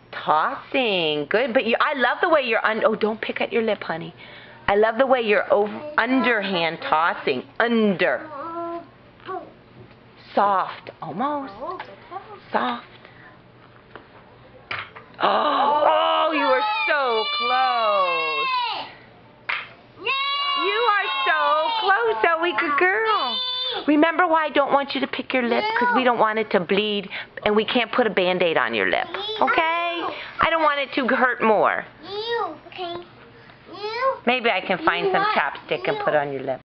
Tossing. Good. But I love the way you're oh, don't pick at your lip, honey. I love the way you're underhand tossing. Under. Soft. Almost. Soft. Oh, you are so close. You are so close, Zoe. Good girl. Remember why I don't want you to pick your lip? Because we don't want it to bleed, and we can't put a Band-Aid on your lip. Okay? I don't want it to hurt more. Maybe I can find some chapstick and put on your lip.